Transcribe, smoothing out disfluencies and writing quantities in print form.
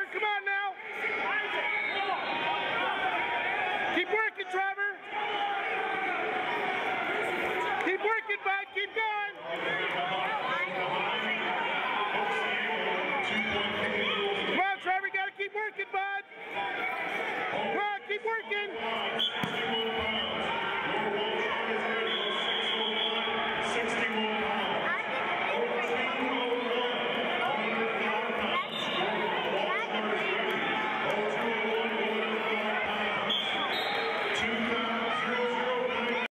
Come on now. Keep working, Trevor. Keep working, bud. Keep going. Come on, Trevor. You got to keep working, bud. Come on.